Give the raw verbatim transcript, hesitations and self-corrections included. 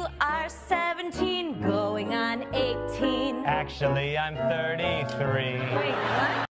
are seventeen, going on eighteen. Actually, I'm thirty-three. Wait, what?